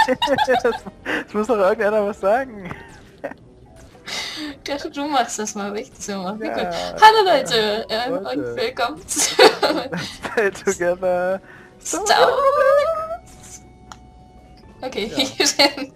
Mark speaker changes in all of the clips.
Speaker 1: Es muss doch irgendeiner was sagen.
Speaker 2: Ich dachte, du machst das mal weg. So, wie gut.
Speaker 1: Ja,
Speaker 2: Hallo
Speaker 1: ja,
Speaker 2: Leute und
Speaker 1: Leute.
Speaker 2: willkommen zu
Speaker 1: Let's play together.
Speaker 2: Star Wars. Okay,
Speaker 1: Ja.
Speaker 2: schön.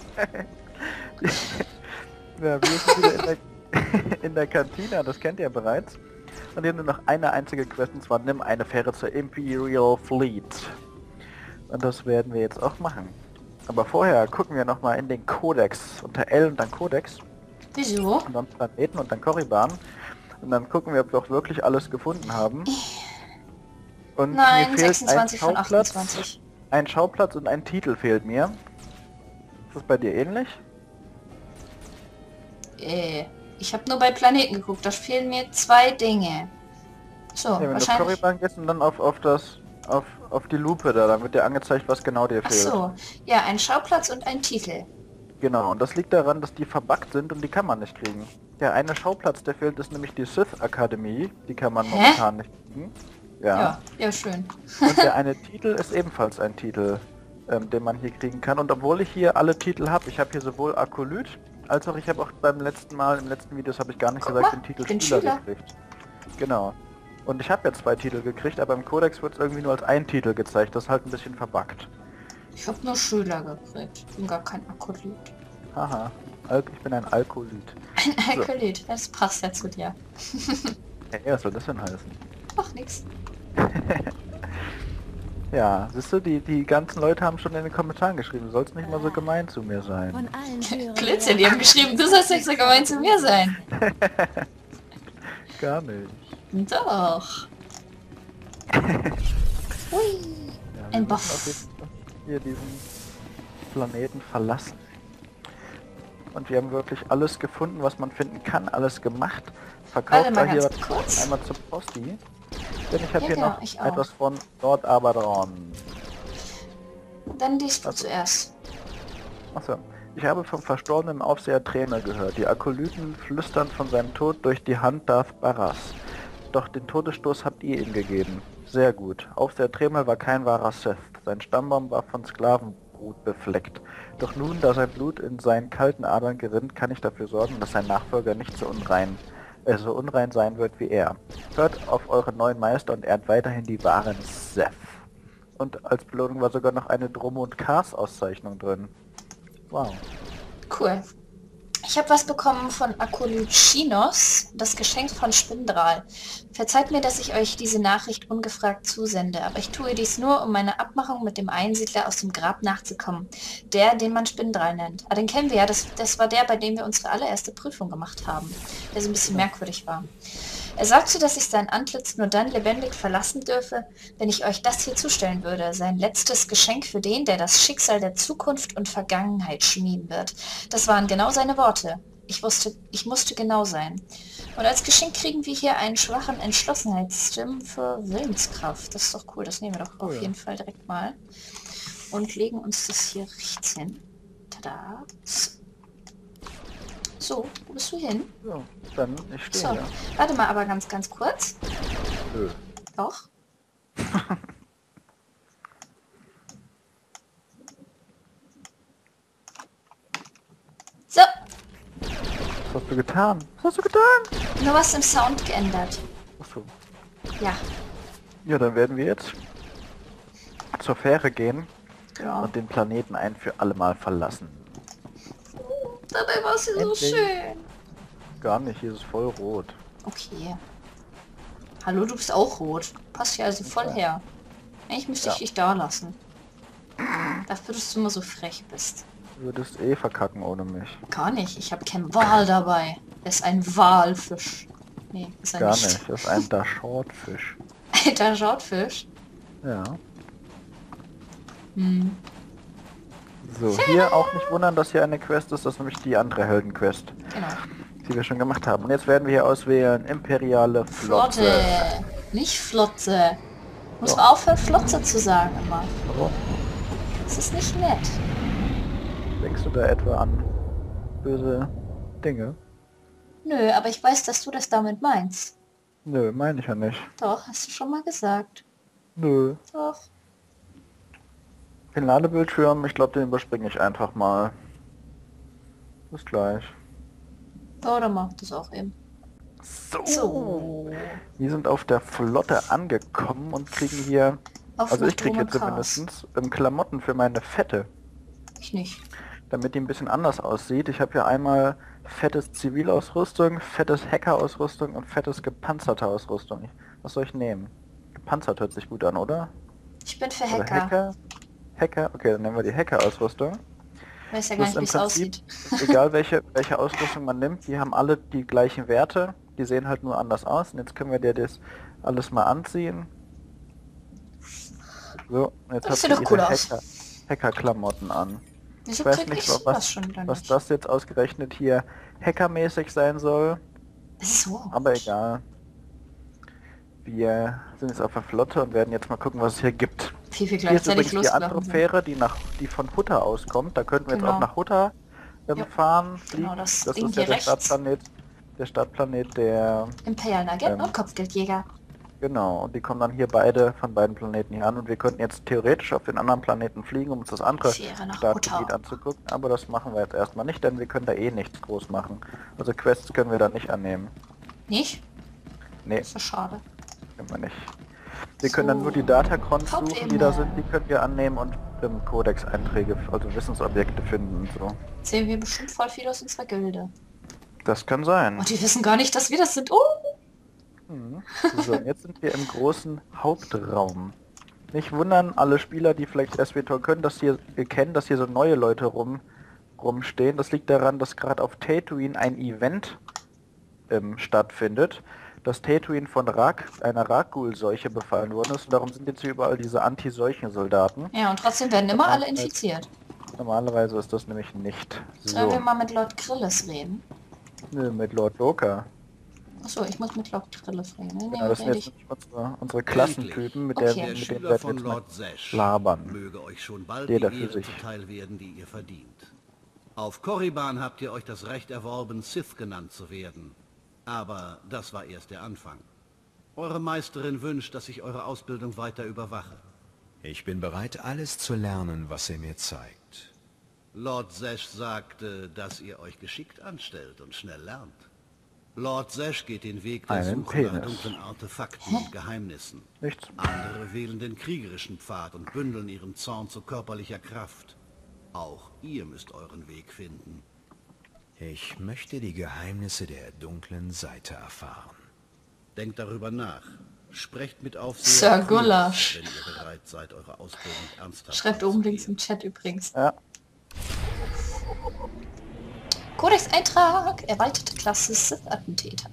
Speaker 1: Ja, wir sind wieder in der Kantina, das kennt ihr bereits. Und hier nur noch eine einzige Quest, und zwar nimm eine Fähre zur Imperial Fleet. Und das werden wir jetzt auch machen. Aber vorher gucken wir nochmal in den Kodex. Unter L und dann Kodex.
Speaker 2: Wieso?
Speaker 1: Und dann Planeten und dann Korriban. Und dann gucken wir, ob wir auch wirklich alles gefunden haben. Und
Speaker 2: Nein,
Speaker 1: mir fehlt
Speaker 2: 26 von 28.
Speaker 1: Ein Schauplatz und ein Titel fehlt mir. Ist das bei dir ähnlich?
Speaker 2: Ich habe nur bei Planeten geguckt. Da fehlen mir 2 Dinge. So,
Speaker 1: Ja, wenn du auf
Speaker 2: wahrscheinlich...
Speaker 1: Korriban gehst und dann auf die Lupe da, dann wird dir angezeigt, was genau dir
Speaker 2: Ach
Speaker 1: fehlt.
Speaker 2: so, ja, ein Schauplatz und ein Titel.
Speaker 1: Genau, und das liegt daran, dass die verbuggt sind und die kann man nicht kriegen. Der eine Schauplatz, der fehlt, ist nämlich die Sith Akademie. Die kann man momentan nicht kriegen. Ja.
Speaker 2: Ja, schön.
Speaker 1: Und der eine Titel ist ebenfalls ein Titel, den man hier kriegen kann. Und obwohl ich hier alle Titel habe, ich habe hier sowohl Akolyt, als auch ich habe auch im letzten Videos habe ich gar nicht
Speaker 2: Guck
Speaker 1: gesagt,
Speaker 2: mal,
Speaker 1: den Titel
Speaker 2: ich bin
Speaker 1: Schüler
Speaker 2: Schüler.
Speaker 1: gekriegt. Genau. Und ich habe ja 2 Titel gekriegt, aber im Kodex wird es irgendwie nur als ein Titel gezeigt. Das ist halt ein bisschen verbuggt.
Speaker 2: Ich habe nur Schüler gekriegt. Ich bin gar kein Akolyt.
Speaker 1: Haha. Ich bin ein Alkolyt.
Speaker 2: Ein Akolyt, das passt ja zu dir.
Speaker 1: Hey, was soll das denn heißen?
Speaker 2: Ach, nix.
Speaker 1: Ja, siehst du, die ganzen Leute haben schon in den Kommentaren geschrieben, du sollst nicht mal so gemein zu mir sein.
Speaker 3: Von allen hören
Speaker 2: Blödsinn, die haben geschrieben, du sollst nicht so gemein zu mir sein.
Speaker 1: Gar nicht.
Speaker 2: Doch. Hui.
Speaker 1: Ja,
Speaker 2: Ein
Speaker 1: wir
Speaker 2: Buff.
Speaker 1: müssen auf jeden Fall hier diesen Planeten verlassen. Und wir haben wirklich alles gefunden, was man finden kann, alles gemacht. Verkauft
Speaker 2: Warte mal
Speaker 1: da hier
Speaker 2: ganz kurz.
Speaker 1: einmal zum Posti. Denn ich habe
Speaker 2: Ja,
Speaker 1: hier
Speaker 2: genau,
Speaker 1: noch
Speaker 2: ich auch.
Speaker 1: etwas von Lord Abaddon.
Speaker 2: Dann liest du zuerst.
Speaker 1: Achso. Ich habe vom verstorbenen Aufseher Tremel gehört. Die Akolyten flüstern von seinem Tod durch die Hand Darth Barras. Doch den Todesstoß habt ihr ihm gegeben. Sehr gut. Aufseher Tremel war kein wahrer Sith. Sein Stammbaum war von Sklavenblut befleckt. Doch nun, da sein Blut in seinen kalten Adern gerinnt, kann ich dafür sorgen, dass sein Nachfolger nicht so unrein sein wird wie er. Hört auf euren neuen Meister und ehrt weiterhin die wahren Sith. Und als Belohnung war sogar noch eine Dromo- und Cars-Auszeichnung drin. Wow.
Speaker 2: Cool. Ich habe was bekommen von Akolychinos, das Geschenk von Spindral. Verzeiht mir, dass ich euch diese Nachricht ungefragt zusende, aber ich tue dies nur, um meine Abmachung mit dem Einsiedler aus dem Grab nachzukommen. Der, den man Spindral nennt. Ah, den kennen wir ja, das war der, bei dem wir unsere allererste Prüfung gemacht haben. Der so ein bisschen merkwürdig war. Er sagte, dass ich sein Antlitz nur dann lebendig verlassen dürfe, wenn ich euch das hier zustellen würde. Sein letztes Geschenk für den, der das Schicksal der Zukunft und Vergangenheit schmieden wird. Das waren genau seine Worte. Ich musste genau sein. Und als Geschenk kriegen wir hier einen schwachen Entschlossenheitsstim für Willenskraft. Das ist doch cool, das nehmen wir doch auf jeden Fall direkt mal. Und legen uns das hier rechts hin. Tada. So, wo bist du hin?
Speaker 1: So, dann ich stehe
Speaker 2: So,
Speaker 1: ja.
Speaker 2: warte mal aber ganz kurz.
Speaker 1: Nö.
Speaker 2: Doch. So,
Speaker 1: Was hast du getan? Was hast du getan?
Speaker 2: nur was im Sound geändert.
Speaker 1: Achso.
Speaker 2: Ja,
Speaker 1: Ja, dann werden wir jetzt zur Fähre gehen
Speaker 2: genau.
Speaker 1: und den Planeten ein für alle Mal verlassen.
Speaker 2: Dabei war es ja so
Speaker 1: Endlich.
Speaker 2: schön.
Speaker 1: Gar nicht, hier ist es voll rot.
Speaker 2: Okay. Hallo, du bist auch rot. Passt hier also voll her. Eigentlich müsste ich
Speaker 1: Ja.
Speaker 2: dich da lassen. Dafür, dass du immer so frech bist.
Speaker 1: Du würdest eh verkacken ohne mich.
Speaker 2: Gar nicht, ich habe keinen Wal dabei. Er ist ein Walfisch. Nee, ist er
Speaker 1: Gar
Speaker 2: nicht.
Speaker 1: nicht, das ist ein Dashort-Fisch.
Speaker 2: Alter Schortfisch.
Speaker 1: Ja.
Speaker 2: Hm.
Speaker 1: So, hier auch nicht wundern, dass hier eine Quest ist, das ist nämlich die andere Heldenquest,
Speaker 2: Genau.
Speaker 1: die wir schon gemacht haben. Und jetzt werden wir hier auswählen, Imperiale Flotte.
Speaker 2: Flotte. Nicht Flotze. Muss
Speaker 1: Doch.
Speaker 2: man aufhören, Flotze zu sagen immer.
Speaker 1: Warum?
Speaker 2: Das ist nicht nett.
Speaker 1: Denkst du da etwa an böse Dinge?
Speaker 2: Nö, aber ich weiß, dass du das damit meinst.
Speaker 1: Nö, meine ich ja nicht.
Speaker 2: Doch, hast du schon mal gesagt.
Speaker 1: Nö.
Speaker 2: Doch.
Speaker 1: Den Ladebildschirm, ich glaube, den überspringe ich einfach mal. Bis gleich.
Speaker 2: Ja, dann mach das auch eben.
Speaker 1: So. Wir sind auf der Flotte angekommen und kriegen hier,
Speaker 2: Auf
Speaker 1: also
Speaker 2: nach
Speaker 1: ich kriege hier
Speaker 2: Dromekras.
Speaker 1: zumindest Klamotten für meine Fette,
Speaker 2: Ich nicht.
Speaker 1: damit die ein bisschen anders aussieht. Ich habe hier einmal fettes Zivilausrüstung, fettes Hackerausrüstung und fettes gepanzerte Ausrüstung. Was soll ich nehmen? Gepanzert hört sich gut an, oder?
Speaker 2: Ich bin für
Speaker 1: Oder
Speaker 2: Hacker.
Speaker 1: Hacker? Okay, dann nehmen wir die Hacker-Ausrüstung.
Speaker 2: Weiß ja
Speaker 1: Das
Speaker 2: gar
Speaker 1: ist
Speaker 2: nicht,
Speaker 1: im
Speaker 2: wie es
Speaker 1: Prinzip,
Speaker 2: aussieht.
Speaker 1: egal welche Ausrüstung man nimmt, die haben alle die gleichen Werte. Die sehen halt nur anders aus. Und jetzt können wir dir das alles mal anziehen. So, und jetzt
Speaker 2: Das
Speaker 1: habt
Speaker 2: sieht
Speaker 1: ihr
Speaker 2: doch cool
Speaker 1: ihre
Speaker 2: aus.
Speaker 1: Hacker-Klamotten an.
Speaker 2: Wieso
Speaker 1: Ich weiß
Speaker 2: krieg
Speaker 1: nicht,
Speaker 2: ich sowas schon wieder
Speaker 1: was
Speaker 2: nicht?
Speaker 1: das jetzt ausgerechnet hier hackermäßig sein soll,
Speaker 2: So.
Speaker 1: aber egal. Wir sind jetzt auf der Flotte und werden jetzt mal gucken, was es hier gibt.
Speaker 2: Wie wir
Speaker 1: Hier ist
Speaker 2: gleichzeitig
Speaker 1: übrigens die andere
Speaker 2: losgelaufen sind.
Speaker 1: Fähre, die von Hutter auskommt. Da könnten wir jetzt
Speaker 2: Genau.
Speaker 1: auch nach Hutter
Speaker 2: Ja.
Speaker 1: fahren, fliegen.
Speaker 2: Genau, das
Speaker 1: Das
Speaker 2: Ding
Speaker 1: ist ja
Speaker 2: hier
Speaker 1: der
Speaker 2: rechts.
Speaker 1: Startplanet der...
Speaker 2: Imperialen Agenten
Speaker 1: Ähm,
Speaker 2: und Kopfgeldjäger.
Speaker 1: Genau, und die kommen dann hier von beiden Planeten hier an und wir könnten jetzt theoretisch auf den anderen Planeten fliegen, um uns das andere
Speaker 2: Fähre nach
Speaker 1: Startgebiet
Speaker 2: Hutter.
Speaker 1: anzugucken, aber das machen wir jetzt erstmal nicht, denn wir können da eh nichts groß machen. Also Quests können wir da nicht annehmen.
Speaker 2: Nicht?
Speaker 1: Nee,
Speaker 2: Das ist schade.
Speaker 1: können wir nicht. Wir können dann nur die Datacrons suchen, die da sind, die können wir annehmen und im Codex-Einträge, also Wissensobjekte finden und so.
Speaker 2: Sehen wir bestimmt voll viel aus unserer Gilde.
Speaker 1: Das kann sein.
Speaker 2: Und die wissen gar nicht, dass wir das sind.
Speaker 1: Mhm. So, und jetzt sind wir im großen Hauptraum. Nicht wundern, alle Spieler, die vielleicht SWTOR können, dass hier kennen, dass hier so neue Leute rumstehen. Das liegt daran, dass gerade auf Tatooine ein Event stattfindet, dass Tatooine von einer Rakghoul-Seuche befallen worden ist und darum sind jetzt hier überall diese Anti-Seuchen-Soldaten.
Speaker 2: Ja, und trotzdem werden immer alle infiziert.
Speaker 1: Normalerweise ist das nämlich nicht
Speaker 2: Sollen wir
Speaker 1: so.
Speaker 2: mal mit Lord Grillis reden?
Speaker 1: Nö, mit Lord Loka.
Speaker 2: Achso, ich muss mit Lord Grillis reden. Nee,
Speaker 1: Ja, das sind
Speaker 2: rede
Speaker 1: jetzt
Speaker 2: ich.
Speaker 1: nicht unsere Klassentypen, mit,
Speaker 2: Okay.
Speaker 1: der,
Speaker 2: Der
Speaker 1: mit denen
Speaker 3: Schüler
Speaker 1: werden
Speaker 3: von
Speaker 1: wir jetzt mal
Speaker 3: Lord Sesh
Speaker 1: labern.
Speaker 3: möge euch schon bald
Speaker 1: Jeder
Speaker 3: die
Speaker 1: für
Speaker 3: Ehre
Speaker 1: sich.
Speaker 3: zuteil werden, die ihr verdient. Auf Korriban habt ihr euch das Recht erworben, Sith genannt zu werden. Aber das war erst der Anfang. Eure Meisterin wünscht, dass ich eure Ausbildung weiter überwache.
Speaker 4: Ich bin bereit, alles zu lernen, was er mir zeigt.
Speaker 3: Lord Sesh sagte, dass ihr euch geschickt anstellt und schnell lernt. Lord Sesh geht den Weg der
Speaker 1: Einen
Speaker 3: Suche nach
Speaker 1: Penis.
Speaker 3: dunklen Artefakten und Geheimnissen.
Speaker 1: Nichts.
Speaker 3: Andere wählen den kriegerischen Pfad und bündeln ihren Zorn zu körperlicher Kraft. Auch ihr müsst euren Weg finden.
Speaker 4: Ich möchte die Geheimnisse der dunklen Seite erfahren.
Speaker 3: Denkt darüber nach. Sprecht mit
Speaker 2: Sir
Speaker 3: Aufseher Cruz,
Speaker 2: Gulasch.
Speaker 3: wenn ihr bereit seid, eure Ausbildung ernsthaft
Speaker 2: Schreibt oben links
Speaker 3: anzugehen.
Speaker 2: im Chat übrigens.
Speaker 1: Ja,
Speaker 2: Codex-Eintrag. Erweiterte Klasse Sith-Attentäter.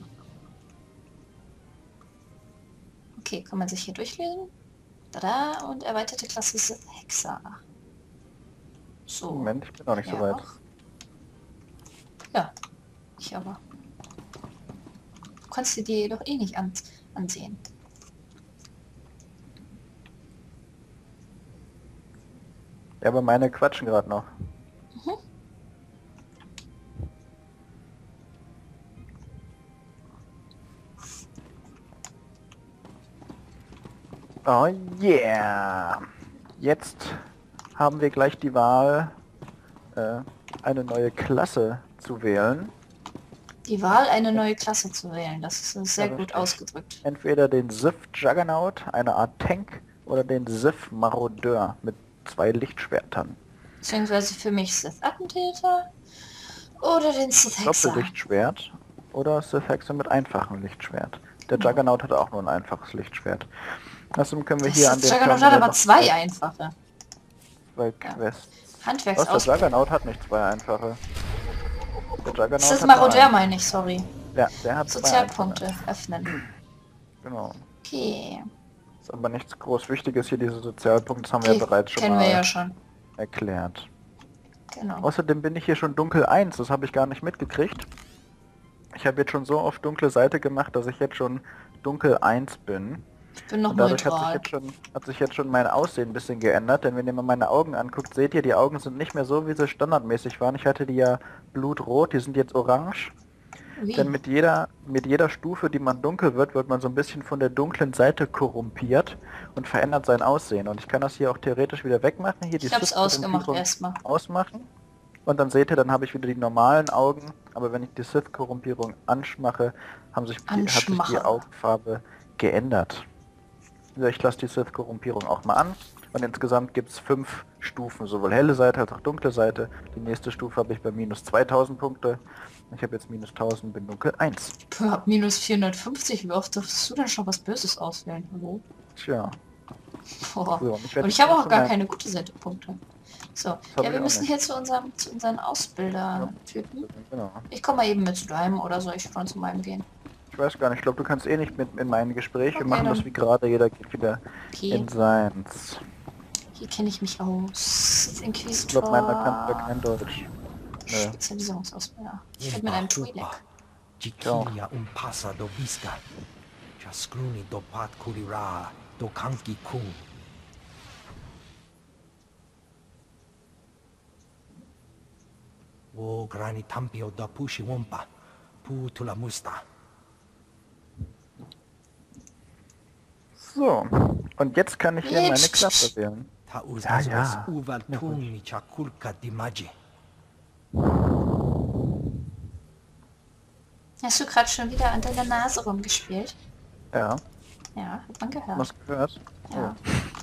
Speaker 2: Okay, kann man sich hier durchlesen? Tada, und erweiterte Klasse Sith-Hexer. So.
Speaker 1: Moment, ich bin noch nicht so weit.
Speaker 2: Ja, ich aber. Du kannst dir die doch eh nicht ansehen.
Speaker 1: Ja, aber meine quatschen gerade noch. Oh yeah! Jetzt haben wir gleich die Wahl, eine neue Klasse zu wählen.
Speaker 2: Die Wahl, eine neue Klasse zu wählen, das ist sehr
Speaker 1: Ja,
Speaker 2: gut
Speaker 1: richtig.
Speaker 2: ausgedrückt.
Speaker 1: Entweder den Sith Juggernaut, eine Art Tank, oder den Sith Marodeur mit 2 Lichtschwertern.
Speaker 2: Beziehungsweise für mich Sith-Attentäter oder den Sith-Hexer.
Speaker 1: Doppellichtschwert oder Sith Hexer mit einfachem Lichtschwert. Der Juggernaut hat auch nur ein einfaches Lichtschwert. Außerdem können wir
Speaker 2: Das
Speaker 1: hier an den
Speaker 2: Juggernaut hat
Speaker 1: Terminal
Speaker 2: aber
Speaker 1: noch
Speaker 2: 2 einfache.
Speaker 1: 2 Quests. Was,
Speaker 2: Handwerksaus.
Speaker 1: der Juggernaut hat nicht 2 einfache. Der Juggernaut
Speaker 2: Sith
Speaker 1: hat nur
Speaker 2: Marodeur
Speaker 1: einen.
Speaker 2: meine ich, sorry.
Speaker 1: Ja, der hat 2
Speaker 2: Sozialpunkte
Speaker 1: einfache.
Speaker 2: öffnen.
Speaker 1: Genau.
Speaker 2: Okay.
Speaker 1: Ist aber nichts groß Wichtiges hier, diese Sozialpunkte, das haben wir
Speaker 2: Okay,
Speaker 1: ja bereits schon
Speaker 2: kennen
Speaker 1: mal
Speaker 2: wir ja schon.
Speaker 1: erklärt.
Speaker 2: Genau.
Speaker 1: Außerdem bin ich hier schon Dunkel 1, das habe ich gar nicht mitgekriegt. Ich habe jetzt schon so oft dunkle Seite gemacht, dass ich jetzt schon Dunkel 1 bin.
Speaker 2: Ich bin noch
Speaker 1: Und dadurch
Speaker 2: neutral.
Speaker 1: hat sich jetzt schon mein Aussehen ein bisschen geändert, denn wenn ihr mal meine Augen anguckt, seht ihr, die Augen sind nicht mehr so, wie sie standardmäßig waren. Ich hatte die ja blutrot, die sind jetzt orange.
Speaker 2: Wie?
Speaker 1: Denn mit jeder Stufe, die man dunkel wird man so ein bisschen von der dunklen Seite korrumpiert und verändert sein Aussehen. Und ich kann das hier auch theoretisch wieder wegmachen. Hier die
Speaker 2: Ich hab's ausgemacht
Speaker 1: Sith-Korrumpierung
Speaker 2: erstmal.
Speaker 1: ausmachen. Und dann seht ihr, dann habe ich wieder die normalen Augen. Aber wenn ich die Sith-Korrumpierung anmache, hat sich die Augenfarbe geändert. Ja, ich lasse die Sith-Korrumpierung auch mal an. Und insgesamt gibt es 5 Stufen, sowohl helle Seite als auch dunkle Seite. Die nächste Stufe habe ich bei minus 2000 Punkte. Ich habe jetzt minus 1000, bin dunkel 1.
Speaker 2: Puh, hab minus 450. Wie oft darfst du denn schon was Böses auswählen? Hallo?
Speaker 1: Tja.
Speaker 2: Boah.
Speaker 1: So,
Speaker 2: Und ich habe auch gar keine gute Seite Punkte. So, ja, wir müssen hier zu unseren Ausbilder-Typen.
Speaker 1: Genau.
Speaker 2: Ich komme mal eben mit zu deinem oder soll ich schon zu meinem gehen?
Speaker 1: Ich weiß gar nicht, ich glaube, du kannst eh nicht mit in mein Gespräch. Wir
Speaker 2: Okay,
Speaker 1: machen
Speaker 2: dann.
Speaker 1: das wie gerade, jeder geht wieder
Speaker 2: Okay.
Speaker 1: in seins.
Speaker 2: Hier kenne ich mich aus.
Speaker 1: Ich
Speaker 2: Inquisitor.
Speaker 1: glaube, meiner kann wieder kein Deutsch. Nö.
Speaker 2: Spezialisierungsausbilder. Ich rede mit einem Twi'lek.
Speaker 4: Jikilia umpasa do Visca. Jaskruni do Pat Kurira do Kanki Kung. Wo Grani Tampio da Pushi Wompa. Pu Tula Musta.
Speaker 1: So, und jetzt kann ich hier meine
Speaker 2: Jetzt.
Speaker 1: Klasse wählen.
Speaker 4: Ta
Speaker 1: Ja, ja.
Speaker 4: Uvaltuni Chakulka Dimaji.
Speaker 2: Hast du gerade schon wieder an deiner Nase rumgespielt?
Speaker 1: Ja,
Speaker 2: Ja, hat man gehört.
Speaker 1: was gehört?
Speaker 2: Ja.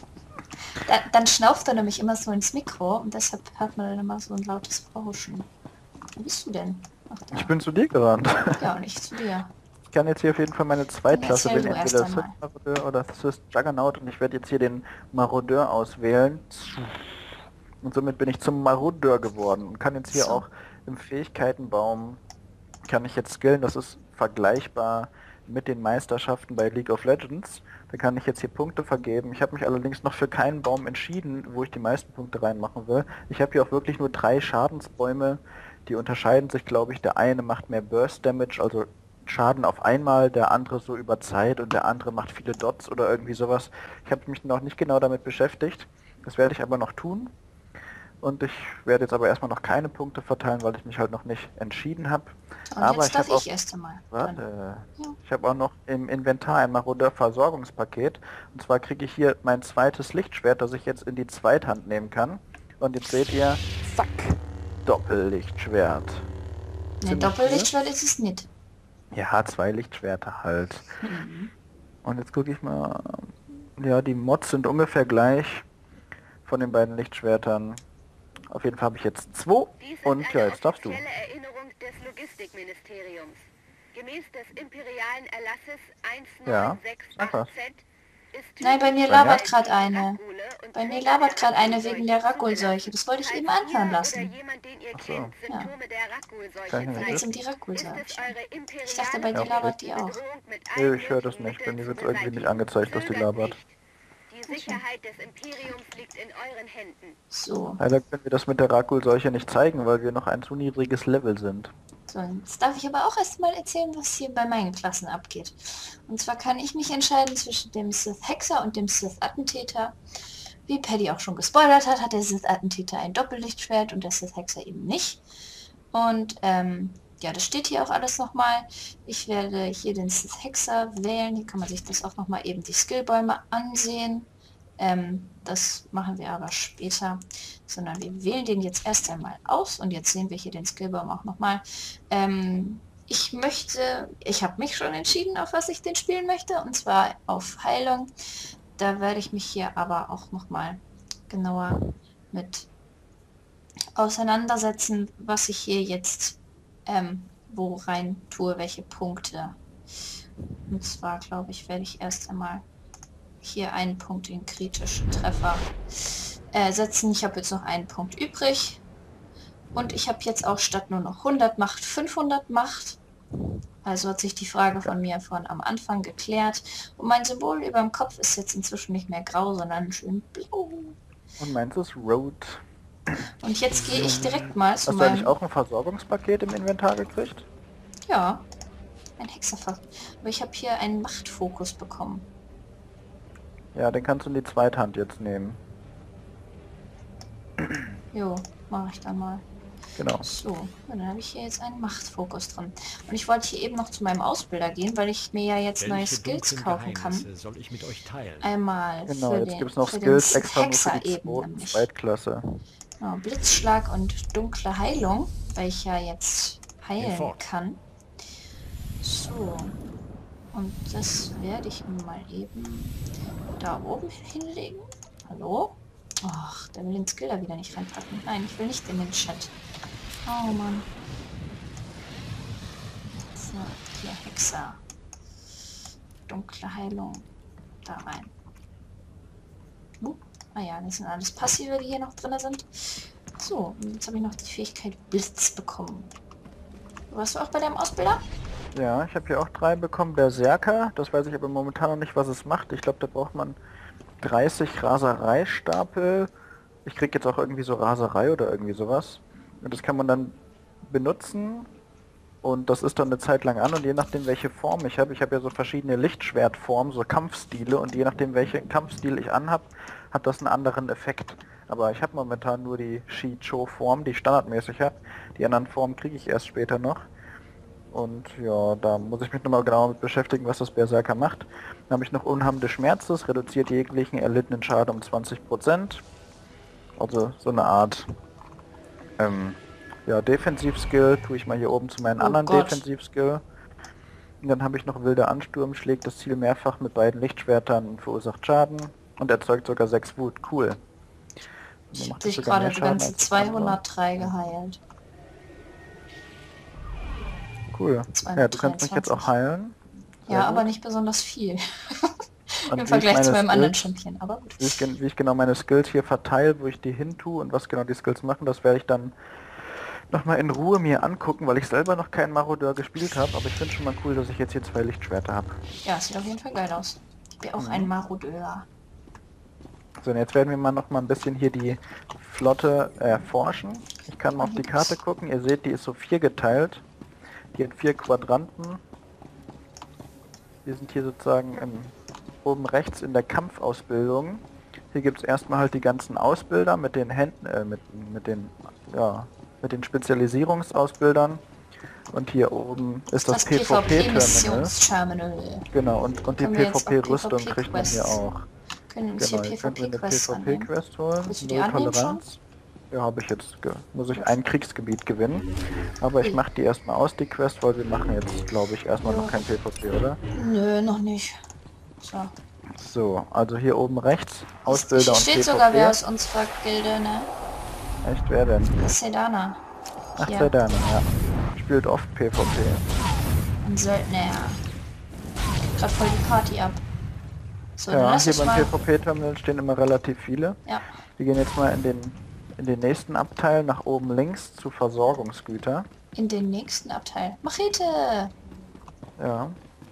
Speaker 2: Dann schnauft er nämlich immer so ins Mikro und deshalb hört man dann immer so ein lautes Rauschen. Wo bist du denn? Ach, da.
Speaker 1: Ich bin zu dir gerannt.
Speaker 2: Ja, nicht zu dir.
Speaker 1: Ich kann jetzt hier auf jeden Fall meine Zweitklasse
Speaker 2: Erzähl
Speaker 1: wählen,
Speaker 2: du erst
Speaker 1: entweder
Speaker 2: einmal.
Speaker 1: Sith Marodeur oder Sith Juggernaut, und ich werde jetzt hier den Marodeur auswählen. Und somit bin ich zum Marodeur geworden und kann jetzt hier
Speaker 2: So.
Speaker 1: auch im Fähigkeitenbaum, kann ich jetzt skillen, das ist vergleichbar mit den Meisterschaften bei League of Legends. Da kann ich jetzt hier Punkte vergeben. Ich habe mich allerdings noch für keinen Baum entschieden, wo ich die meisten Punkte reinmachen will. Ich habe hier auch wirklich nur 3 Schadensbäume, die unterscheiden sich, glaube ich. Der eine macht mehr Burst Damage, also Schaden auf einmal, der andere so über Zeit und der andere macht viele Dots oder irgendwie sowas. Ich habe mich noch nicht genau damit beschäftigt. Das werde ich aber noch tun. Und ich werde jetzt aber erstmal noch keine Punkte verteilen, weil ich mich halt noch nicht entschieden habe.
Speaker 2: Und
Speaker 1: Aber
Speaker 2: jetzt
Speaker 1: ich
Speaker 2: darf
Speaker 1: habe auch,
Speaker 2: ich erst einmal.
Speaker 1: warte,
Speaker 2: Ja.
Speaker 1: ich habe auch noch im Inventar ein Marodeur-Versorgungspaket. Und zwar kriege ich hier mein zweites Lichtschwert, das ich jetzt in die Zweithand nehmen kann. Und jetzt seht ihr, zack, Doppellichtschwert.
Speaker 2: Ne,
Speaker 1: Ziemlich
Speaker 2: Doppellichtschwert ist es nicht.
Speaker 1: Ja, 2 Lichtschwerter halt.
Speaker 2: Mhm.
Speaker 1: Und jetzt gucke ich mal, ja, die Mods sind ungefähr gleich von den beiden Lichtschwertern. Auf jeden Fall habe ich jetzt 2
Speaker 5: Dies ist
Speaker 1: und ja,
Speaker 5: eine
Speaker 1: jetzt darfst du.
Speaker 5: offizielle Erinnerung des Logistikministeriums. Gemäß des imperialen Erlasses
Speaker 1: Ja, sag was.
Speaker 5: 1968 ist
Speaker 2: Nein, bei mir
Speaker 1: Sonja?
Speaker 2: labert gerade eine. Bei mir labert gerade eine wegen der Ragul-Seuche. Das wollte ich eben anhören lassen.
Speaker 1: Ach so.
Speaker 2: Ja.
Speaker 1: Kann ich
Speaker 2: Da
Speaker 1: nicht
Speaker 2: geht es
Speaker 1: wissen.
Speaker 2: um die Ragul-Seuche. Ich dachte, bei dir labert die auch.
Speaker 1: Nee, ich höre das nicht. Bei mir wird irgendwie nicht angezeigt, dass die labert.
Speaker 5: Die Sicherheit des Imperiums liegt in euren Händen.
Speaker 2: So.
Speaker 1: Leider können wir das mit der Rakul-Seuche nicht zeigen, weil wir noch ein zu niedriges Level sind.
Speaker 2: So, jetzt darf ich aber auch erstmal erzählen, was hier bei meinen Klassen abgeht. Und zwar kann ich mich entscheiden zwischen dem Sith-Hexer und dem Sith-Attentäter. Wie Paddy auch schon gespoilert hat, hat der Sith-Attentäter ein Doppellichtschwert und der Sith-Hexer eben nicht. Und ja, das steht hier auch alles nochmal. Ich werde hier den Sith-Hexer wählen. Hier kann man sich das auch nochmal eben die Skillbäume ansehen. Das machen wir aber später, sondern wir wählen den jetzt erst einmal aus und jetzt sehen wir hier den Skillbaum auch nochmal. Ich habe mich schon entschieden, auf was ich den spielen möchte, und zwar auf Heilung. Da werde ich mich hier aber auch nochmal genauer mit auseinandersetzen, was ich hier jetzt wo rein tue, welche Punkte. Und zwar, glaube ich, werde ich erst einmal hier einen Punkt in kritischen Treffer setzen. Ich habe jetzt noch einen Punkt übrig. Und ich habe jetzt auch statt nur noch 100 Macht 500 Macht. Also hat sich die Frage von mir von am Anfang geklärt. Und mein Symbol über dem Kopf ist jetzt inzwischen nicht mehr grau, sondern schön blau.
Speaker 1: Und meins ist Road.
Speaker 2: Und jetzt gehe ich direkt mal zu
Speaker 1: Hast du eigentlich
Speaker 2: meinem...
Speaker 1: auch ein Versorgungspaket im Inventar gekriegt?
Speaker 2: Ja, ein Hexerfass. Aber ich habe hier einen Machtfokus bekommen.
Speaker 1: Ja, den kannst du in die Zweithand jetzt nehmen.
Speaker 2: Jo, mache ich dann mal.
Speaker 1: Genau.
Speaker 2: So, ja, dann habe ich hier jetzt einen Machtfokus drin. Und ich wollte hier eben noch zu meinem Ausbilder gehen, weil ich mir ja jetzt neue
Speaker 4: Welche
Speaker 2: Skills
Speaker 4: dunklen
Speaker 2: kaufen kann.
Speaker 4: Geheimnisse soll ich mit euch teilen?
Speaker 2: Einmal
Speaker 1: Genau, jetzt gibt es noch
Speaker 2: für
Speaker 1: Skills
Speaker 2: den
Speaker 1: extra nur für
Speaker 2: Hexer
Speaker 1: die
Speaker 2: eben nämlich.
Speaker 1: Zweitklasse.
Speaker 2: Genau, Blitzschlag und dunkle Heilung, weil ich ja jetzt heilen
Speaker 4: Hinfort.
Speaker 2: kann. So. Und das werde ich mal eben da oben hinlegen. Hallo? Ach, der will den Skill da wieder nicht reinpacken. Nein, ich will nicht in den Chat. Oh Mann. So, hier Hexer. Dunkle Heilung. Da rein. Ah ja, das sind alles Passive, die hier noch drin sind. So, und jetzt habe ich noch die Fähigkeit Blitz bekommen. Warst du auch bei deinem Ausbilder?
Speaker 1: Ja, ich habe hier auch 3 bekommen. Berserker, das weiß ich aber momentan noch nicht, was es macht. Ich glaube, da braucht man 30 Rasereistapel. Ich krieg jetzt auch irgendwie so Raserei oder irgendwie sowas. Und das kann man dann benutzen. Und das ist dann eine Zeit lang an und je nachdem welche Form ich habe ja so verschiedene Lichtschwertformen, so Kampfstile und je nachdem welchen Kampfstil ich anhab, hat das einen anderen Effekt. Aber ich habe momentan nur die Shi-Cho-Form, die ich standardmäßig habe. Die anderen Formen kriege ich erst später noch. Und ja, da muss ich mich nochmal genau mit beschäftigen, was das Berserker macht. Dann habe ich noch Unheim des Schmerzes, reduziert jeglichen erlittenen Schaden um 20%. Also so eine Art ja, Defensiv-Skill tue ich mal hier oben zu meinen anderen
Speaker 2: Gott.
Speaker 1: Defensiv-Skill. Und dann habe ich noch wilder Ansturm, schlägt das Ziel mehrfach mit beiden Lichtschwertern und verursacht Schaden. Und erzeugt sogar 6 Wut. Cool.
Speaker 2: Ich
Speaker 1: Macht
Speaker 2: habe
Speaker 1: das
Speaker 2: dich
Speaker 1: sogar
Speaker 2: gerade
Speaker 1: mehr
Speaker 2: die
Speaker 1: Schaden
Speaker 2: ganze
Speaker 1: als das andere.
Speaker 2: 203 geheilt.
Speaker 1: Cool. Ja, du kannst mich jetzt
Speaker 2: 223.
Speaker 1: auch heilen. Sehr
Speaker 2: Ja, aber
Speaker 1: gut.
Speaker 2: nicht besonders viel.
Speaker 1: Und
Speaker 2: Im
Speaker 1: wie
Speaker 2: Vergleich
Speaker 1: ich
Speaker 2: zu
Speaker 1: meine
Speaker 2: meinem anderen
Speaker 1: Skills-
Speaker 2: Champion. Aber gut.
Speaker 1: wie ich genau meine Skills hier verteile, wo ich die hin tue und was genau die Skills machen, das werde ich dann nochmal in Ruhe mir angucken, weil ich selber noch keinen Marodeur gespielt habe, aber ich finde schon mal cool, dass ich jetzt hier 2 Lichtschwerter habe.
Speaker 2: Ja, sieht auf jeden Fall geil aus. Ich bin auch ein Marodeur.
Speaker 1: So, und jetzt werden wir mal noch mal ein bisschen hier die Flotte erforschen. Ich kann mal auf die Karte gucken. Ihr seht, die ist so 4 geteilt. Die hat 4 Quadranten. Wir sind hier sozusagen oben rechts in der Kampfausbildung. Hier gibt es erstmal halt die ganzen Ausbilder mit den Händen, mit den Spezialisierungsausbildern. Und hier oben ist das PvP-Terminal.
Speaker 2: Missionsterminal.
Speaker 1: Genau, und die
Speaker 2: Können wir jetzt auch
Speaker 1: PvP-Rüstung kriegt man hier
Speaker 2: PvP-Quests?
Speaker 1: auch.
Speaker 2: Können uns
Speaker 1: Genau,
Speaker 2: hier
Speaker 1: ihr könnt mir eine
Speaker 2: PvP-Quests annehmen.
Speaker 1: PvP-Quest holen.
Speaker 2: Willst du die
Speaker 1: Null
Speaker 2: annehmen
Speaker 1: Toleranz. Ja, habe ich jetzt. Muss ich ein Kriegsgebiet gewinnen. Aber ich mache die erstmal aus, die Quest, weil wir machen jetzt, glaube ich, erstmal noch kein PvP, oder?
Speaker 2: Nö, noch nicht. So.
Speaker 1: So, also hier oben rechts, Ausbilder
Speaker 2: Hier
Speaker 1: und
Speaker 2: steht
Speaker 1: PvP.
Speaker 2: sogar wer aus unserer Gilde, ne?
Speaker 1: Echt, wer denn?
Speaker 2: Sedana.
Speaker 1: Ach,
Speaker 2: Hier.
Speaker 1: Zerdane, ja. Spielt oft PvP.
Speaker 2: Ein Söldner. Gerade voll die Party ab. So, dann
Speaker 1: Ja,
Speaker 2: lass
Speaker 1: hier
Speaker 2: uns
Speaker 1: beim
Speaker 2: mal...
Speaker 1: PvP-Terminal stehen immer relativ viele.
Speaker 2: Ja.
Speaker 1: Wir gehen jetzt mal in den nächsten Abteil nach oben links zu Versorgungsgüter.
Speaker 2: In den nächsten Abteil. Machete!
Speaker 1: Ja.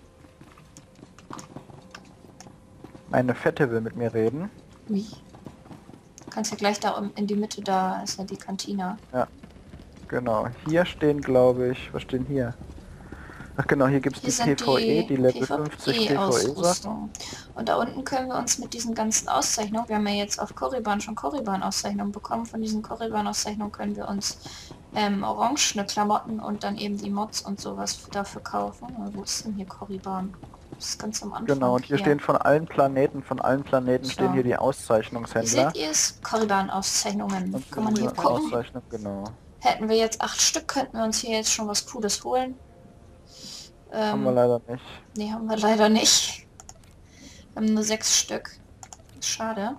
Speaker 1: Eine Fette will mit mir reden.
Speaker 2: Wie? Du kannst ja gleich da in die Mitte, da ist ja die Kantina.
Speaker 1: Ja. Genau. Hier stehen, glaube ich, was stehen hier? Ach genau, hier gibt es die
Speaker 2: Hier sind
Speaker 1: PvE, die Level 50 PvE-Sachen.
Speaker 2: PvE-Ausrüstung. Und da unten können wir uns mit diesen ganzen Auszeichnungen, wir haben ja jetzt auf Korriban schon Korriban-Auszeichnungen bekommen, von diesen Korriban-Auszeichnungen können wir uns orangene Klamotten und dann eben die Mods und sowas dafür kaufen. Wo ist denn hier Korriban? Das ist ganz am Anfang.
Speaker 1: Genau, und hier stehen von allen Planeten
Speaker 2: So.
Speaker 1: stehen hier die
Speaker 2: Hier
Speaker 1: Auszeichnungshändler.
Speaker 2: seht ihr es? Korriban-Auszeichnungen.
Speaker 1: Und
Speaker 2: Kann man hier gucken.
Speaker 1: Auszeichnung, genau.
Speaker 2: Hätten wir jetzt 8 Stück, könnten wir uns hier jetzt schon was Cooles holen.
Speaker 1: Haben wir leider nicht.
Speaker 2: Nee, haben wir leider nicht. Wir haben nur 6 Stück. Schade.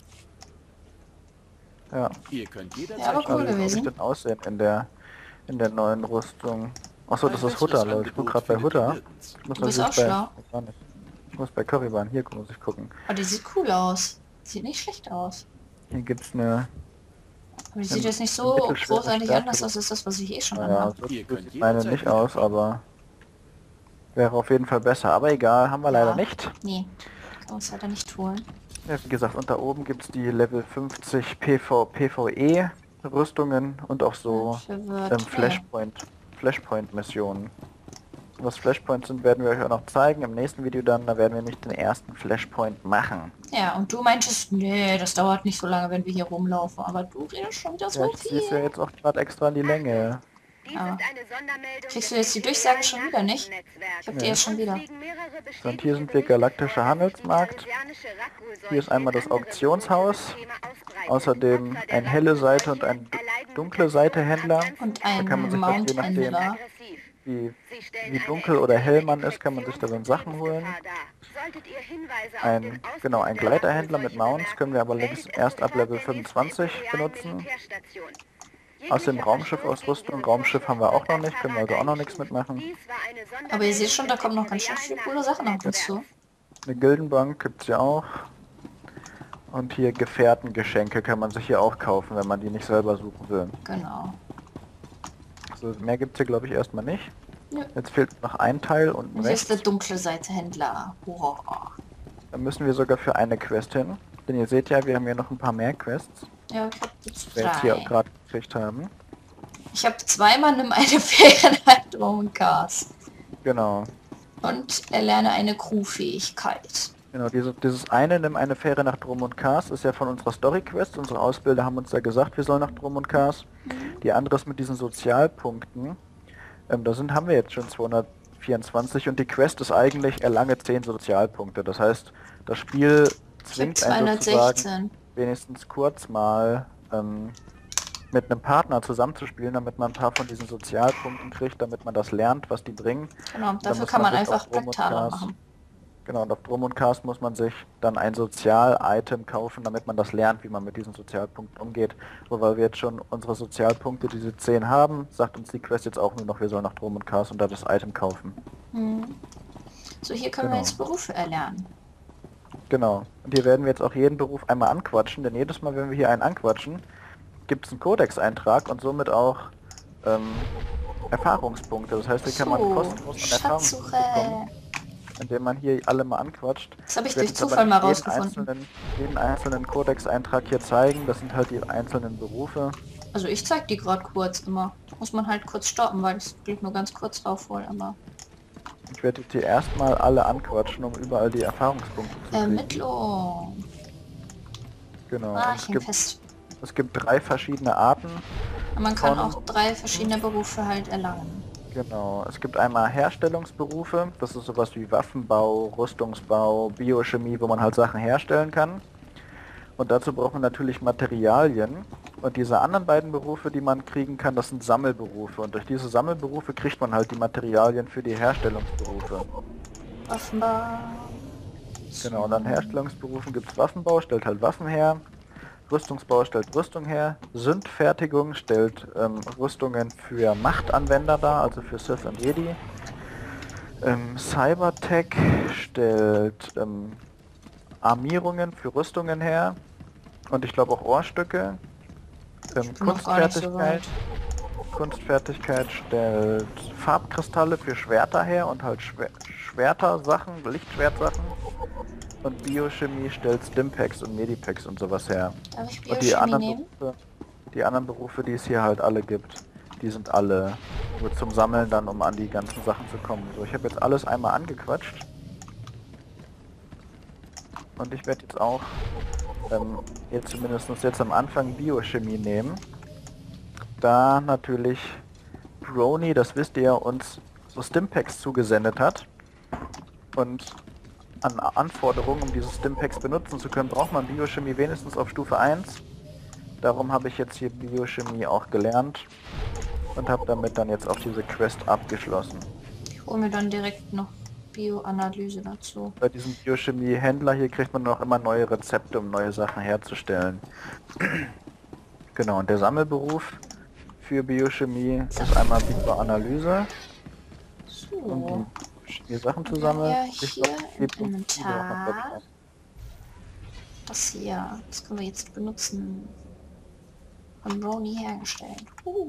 Speaker 1: Ja.
Speaker 4: Ihr könnt jederzeit
Speaker 2: Ja, aber cool
Speaker 1: Also, wie soll ich
Speaker 2: gewesen.
Speaker 1: denn aussehen in der neuen Rüstung? Achso, das
Speaker 4: Ein
Speaker 1: ist Hutter,
Speaker 4: besseres
Speaker 1: Leute. Ich bin
Speaker 4: Angebot
Speaker 1: gerade bei
Speaker 4: findet ihr
Speaker 1: Hutter.
Speaker 4: nirgends.
Speaker 1: Ich muss
Speaker 2: Du bist
Speaker 1: natürlich
Speaker 2: auch schlau.
Speaker 1: gar nicht. Ich muss bei Korriban, hier muss ich gucken.
Speaker 2: Aber die sieht cool aus. Sieht nicht schlecht aus.
Speaker 1: Hier gibt's eine,
Speaker 2: Aber die sieht jetzt nicht so
Speaker 1: mittelschwere
Speaker 2: großartig
Speaker 1: Stärke.
Speaker 2: anders aus, als das, was ich eh schon
Speaker 1: naja,
Speaker 2: anhabe.
Speaker 1: so
Speaker 4: Ihr könnt
Speaker 1: sieht meine
Speaker 4: jederzeit
Speaker 1: nicht
Speaker 4: wieder
Speaker 1: aus, aber wäre auf jeden Fall besser. Aber egal, haben wir leider
Speaker 2: Ja.
Speaker 1: nicht.
Speaker 2: Nee, kann uns leider nicht holen.
Speaker 1: Ja, wie gesagt, und da oben gibt's die Level 50 PvE Rüstungen und auch so
Speaker 2: Dafür wird
Speaker 1: Flashpoint Missionen. was Flashpoints sind, werden wir euch auch noch zeigen. Im nächsten Video dann, da werden wir nämlich den ersten Flashpoint machen.
Speaker 2: Ja, und du meintest, nee, das dauert nicht so lange, wenn wir hier rumlaufen. Aber du redest schon wieder
Speaker 1: Ja,
Speaker 2: so
Speaker 1: ich zieh's ja
Speaker 2: viel.
Speaker 1: jetzt auch gerade extra in die Länge.
Speaker 5: Dies
Speaker 2: Ah.
Speaker 5: ist eine Sondermeldung
Speaker 2: Kriegst du
Speaker 5: des
Speaker 2: jetzt die Durchsage
Speaker 5: imperialen
Speaker 2: schon wieder nicht?
Speaker 5: Nachrichtennetzwerks.
Speaker 2: Ich hab die jetzt schon wieder.
Speaker 5: Uns liegen mehrere
Speaker 1: Und hier sind wir
Speaker 5: bestätigte
Speaker 1: galaktischer
Speaker 5: Berichte vor, dass sich die
Speaker 1: Handelsmarkt.
Speaker 5: Thalesianische Raku-Seuche
Speaker 1: Hier ist einmal
Speaker 5: in
Speaker 1: das
Speaker 5: andere
Speaker 1: Auktionshaus.
Speaker 5: Systeme ausbreitet.
Speaker 1: Außerdem
Speaker 5: Opfer der
Speaker 1: ein helle Seite und ein
Speaker 5: Raku-Seuche erleiden
Speaker 1: dunkle
Speaker 5: Mutationen
Speaker 1: Seite Händler.
Speaker 5: am ganzen
Speaker 2: Und
Speaker 5: Tag.
Speaker 2: ein
Speaker 1: kann man sich das je nachdem-
Speaker 2: Mount-Händler.
Speaker 5: Aggressiv.
Speaker 1: Wie,
Speaker 5: Sie stellen
Speaker 1: wie
Speaker 5: eine
Speaker 1: dunkel oder hell man
Speaker 5: extreme
Speaker 1: ist, kann man sich da dann Sachen holen.
Speaker 5: Lebensgefahr dar. Solltet ihr Hinweise auf
Speaker 1: Ein,
Speaker 5: den Ausbruch
Speaker 1: genau, ein
Speaker 5: der
Speaker 1: Gleiterhändler mit
Speaker 5: Raku-Seuche
Speaker 1: Mounts können wir aber
Speaker 5: bemerken,
Speaker 1: längst
Speaker 5: meldet
Speaker 1: erst
Speaker 5: es
Speaker 1: ab Level
Speaker 5: sofort der nächsten
Speaker 1: 25
Speaker 5: imperialen
Speaker 1: benutzen.
Speaker 5: Militärstation.
Speaker 1: Außerdem
Speaker 5: Jeglicher
Speaker 1: Raumschiffausrüstung.
Speaker 5: Verstoß
Speaker 1: Raumschiff haben wir auch noch
Speaker 5: gegen
Speaker 1: nicht, können wir also auch noch nichts mitmachen.
Speaker 5: Dies war eine
Speaker 2: Aber ihr seht schon, da
Speaker 5: Sondermeldung
Speaker 2: kommen noch
Speaker 5: des
Speaker 2: ganz schön viele coole
Speaker 5: imperialen
Speaker 2: Sachen auf uns zu.
Speaker 1: Eine Gildenbank gibt's ja auch. Und hier Gefährtengeschenke kann man sich hier auch kaufen, wenn man die nicht selber suchen will.
Speaker 2: Genau.
Speaker 1: Also mehr gibt's hier glaube ich erstmal nicht.
Speaker 2: Nö.
Speaker 1: Jetzt fehlt noch ein Teil unten
Speaker 2: Und hier ist
Speaker 1: rechts.
Speaker 2: der dunkle Seite Händler. Hurra.
Speaker 1: Da müssen wir sogar für eine Quest hin. Denn ihr seht ja, wir haben hier noch ein paar mehr Quests,
Speaker 2: Ja, ich hab jetzt
Speaker 1: die wir jetzt hier
Speaker 2: 3.
Speaker 1: gerade gekriegt haben.
Speaker 2: Ich habe zweimal nimm eine Fähigkeit und Gas.
Speaker 1: Genau.
Speaker 2: Und erlerne eine Crewfähigkeit.
Speaker 1: Genau, dieses eine, nimm eine Fähre nach Drum und Kars, ist ja von unserer Story-Quest. Unsere Ausbilder haben uns ja gesagt, wir sollen nach Drum und Kars. Die andere ist mit diesen Sozialpunkten. Haben wir jetzt schon 224 und die Quest ist eigentlich, erlange 10 Sozialpunkte. Das heißt, das Spiel
Speaker 2: Ich habe
Speaker 1: zwingt einen sozusagen
Speaker 2: 216.
Speaker 1: wenigstens kurz mal mit einem Partner zusammenzuspielen, damit man ein paar von diesen Sozialpunkten kriegt, damit man das lernt, was die bringen.
Speaker 2: Genau,
Speaker 1: Dann
Speaker 2: dafür
Speaker 1: muss
Speaker 2: kann man
Speaker 1: sich
Speaker 2: einfach
Speaker 1: auf Drum und
Speaker 2: Blacktaler
Speaker 1: Kars-
Speaker 2: machen.
Speaker 1: Genau, und auf Drum und Kars muss man sich dann ein Sozial-Item kaufen, damit man das lernt, wie man mit diesen Sozialpunkten umgeht. So, weil wir jetzt schon unsere Sozialpunkte, diese 10 haben, sagt uns die Quest jetzt auch nur noch, wir sollen nach Drum und Kars und da das Item kaufen.
Speaker 2: So, hier können wir
Speaker 1: Genau.
Speaker 2: jetzt Berufe erlernen.
Speaker 1: Genau. Und hier werden wir jetzt auch jeden Beruf einmal anquatschen, denn jedes Mal, wenn wir hier einen anquatschen, gibt es einen Codex-Eintrag und somit auch Erfahrungspunkte. Das heißt, hier kann man
Speaker 2: So,
Speaker 1: kostenlos an Erfahrungspunkte bekommen,
Speaker 2: Schatzsuche.
Speaker 1: indem man hier alle mal anquatscht.
Speaker 2: Das habe ich
Speaker 1: Ich werde
Speaker 2: durch
Speaker 1: jetzt aber
Speaker 2: Zufall mal
Speaker 1: nicht
Speaker 2: rausgefunden.
Speaker 1: jeden einzelnen Codex-Eintrag hier zeigen. Das sind halt die einzelnen Berufe.
Speaker 2: Also ich zeig die gerade kurz immer. Muss man halt kurz stoppen, weil ich geht nur ganz kurz drauf wohl, aber...
Speaker 1: Ich werde jetzt hier erstmal alle anquatschen, um überall die Erfahrungspunkte zu kriegen.
Speaker 2: Ermittlung.
Speaker 1: Genau.
Speaker 2: Ah,
Speaker 1: Und
Speaker 2: ich hänge fest.
Speaker 1: es gibt 3 verschiedene Arten.
Speaker 2: Und man kann
Speaker 1: von-
Speaker 2: auch 3 verschiedene Berufe halt erlangen.
Speaker 1: Genau. Es gibt einmal Herstellungsberufe. Das ist sowas wie Waffenbau, Rüstungsbau, Biochemie, wo man halt Sachen herstellen kann. Und dazu braucht man natürlich Materialien. Und diese anderen beiden Berufe, die man kriegen kann, das sind Sammelberufe. Und durch diese Sammelberufe kriegt man halt die Materialien für die Herstellungsberufe.
Speaker 2: Offenbar.
Speaker 1: Genau, und an Herstellungsberufen gibt es Waffenbau, stellt halt Waffen her. Rüstungsbau stellt Rüstung her. Sündfertigung stellt Rüstungen für Machtanwender dar, also für Sith und Jedi. Cybertech stellt Armierungen für Rüstungen her. Und ich glaube auch Ohrstücke.
Speaker 2: bin noch gar nicht so
Speaker 1: Kunstfertigkeit. Kunstfertigkeit stellt Farbkristalle für Schwerter her und halt Schwerter-Sachen, Lichtschwertsachen. Und Biochemie stellt Stimpaks und Medipacks und sowas her.
Speaker 2: Darf ich
Speaker 1: Und
Speaker 2: Biochemie nehmen?
Speaker 1: Die anderen Berufe, die es hier halt alle gibt, die sind alle nur zum Sammeln dann, um an die ganzen Sachen zu kommen. So, ich habe jetzt alles einmal angequatscht. Und ich werde jetzt auch, jetzt zumindest jetzt am Anfang Biochemie nehmen. Da natürlich Brony, das wisst ihr, uns so Stimpaks zugesendet hat. Und an Anforderungen, um diese Stimpaks benutzen zu können, braucht man Biochemie wenigstens auf Stufe 1. Darum habe ich jetzt hier Biochemie auch gelernt und habe damit dann jetzt auch diese Quest abgeschlossen.
Speaker 2: Ich hole mir dann direkt noch Bioanalyse dazu.
Speaker 1: Bei diesem Biochemie-Händler hier kriegt man noch immer neue Rezepte, um neue Sachen herzustellen. Genau, und der Sammelberuf für Biochemie ist einmal Bioanalyse, um
Speaker 2: So.
Speaker 1: die Sachen zu sammeln.
Speaker 2: Ja,
Speaker 1: Ich
Speaker 2: hier
Speaker 1: glaub,
Speaker 2: im
Speaker 1: die
Speaker 2: Inventar. Das hier, das können wir jetzt benutzen. Von Brony hergestellt.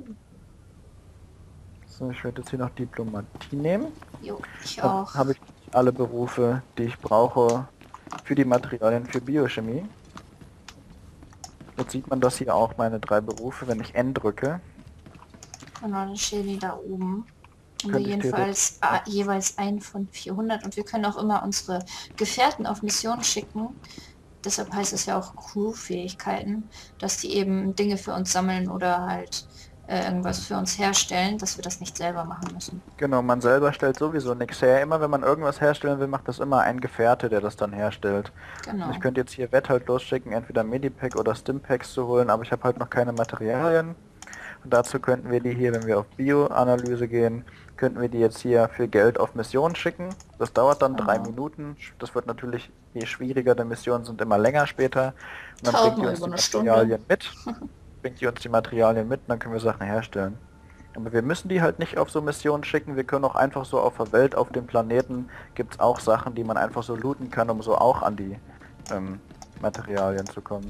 Speaker 1: So, ich werde jetzt hier noch Diplomatie nehmen.
Speaker 2: Jo, ich
Speaker 1: Dann
Speaker 2: auch.
Speaker 1: habe ich alle Berufe, die ich brauche für die Materialien für Biochemie. Jetzt sieht man das hier auch, meine 3 Berufe, wenn ich N drücke.
Speaker 2: Genau, dann stehen die da oben. Haben wir
Speaker 1: könnte ich
Speaker 2: jedenfalls jeweils einen von 400 und wir können auch immer unsere Gefährten auf Missionen schicken. Deshalb heißt es ja auch Crew-Fähigkeiten, dass die eben Dinge für uns sammeln oder halt irgendwas für uns herstellen, dass wir das nicht selber machen müssen.
Speaker 1: Genau, man selber stellt sowieso nichts her. Immer wenn man irgendwas herstellen will, macht das immer ein Gefährte, der das dann herstellt.
Speaker 2: Genau.
Speaker 1: Und ich könnte jetzt hier Wett halt losschicken, entweder Medipack oder Stimpacks zu holen, aber ich habe halt noch keine Materialien. Und dazu könnten wir die hier, wenn wir auf Bioanalyse gehen, könnten wir die jetzt hier für Geld auf Mission schicken. Das dauert dann 3 Minuten. Das wird natürlich, je schwieriger die Missionen sind, immer länger später. Und dann
Speaker 2: Dauert
Speaker 1: bringt die
Speaker 2: nur
Speaker 1: uns
Speaker 2: über
Speaker 1: die
Speaker 2: eine Stunde.
Speaker 1: Materialien mit. Bringt die uns die Materialien mit und dann können wir Sachen herstellen. Aber wir müssen die halt nicht auf so Missionen schicken, wir können auch einfach so auf der Welt, auf dem Planeten, gibt es auch Sachen, die man einfach so looten kann, um so auch an die Materialien zu kommen.